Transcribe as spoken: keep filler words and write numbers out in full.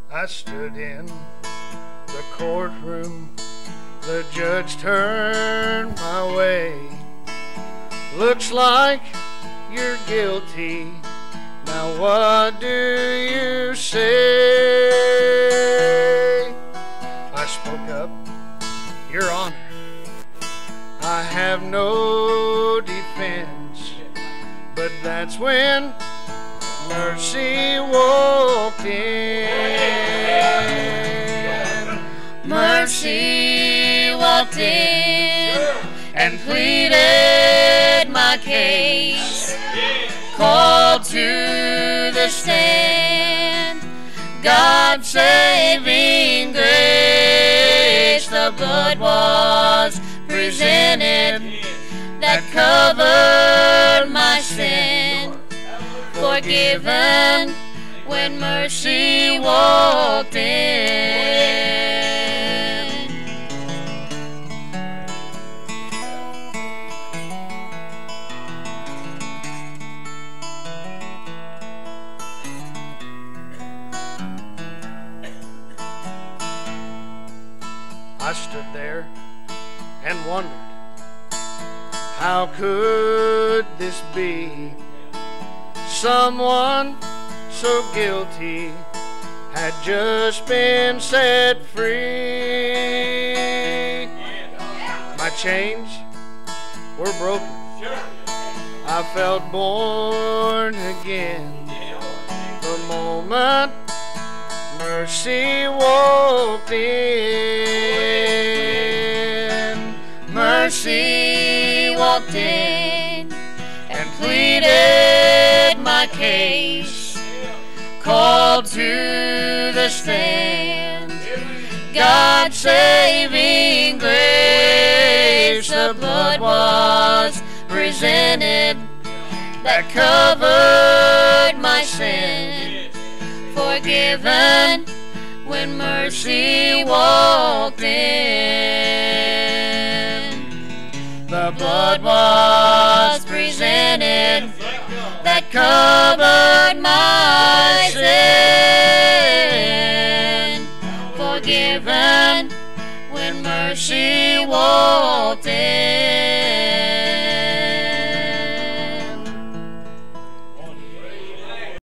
I stood in the courtroom, the judge turned my way. Looks like you're guilty, now what do you say? I spoke up, Your Honor, I have no defense. But that's when mercy walked in. Mercy walked in and pleaded my case. Called to the stand God's saving grace. The blood was presented that covered my sin. Forgiven when mercy walked in. I stood there and wondered, how could this be? Someone so guilty had just been set free. My chains were broken, I felt born again. The moment mercy walked in. Mercy walked in and pleaded my case. Called to the stand God's saving grace. The blood was presented that covered my sin. Forgiven when mercy walked in. The blood was presented that covered my sin. Forgiven when mercy walked in.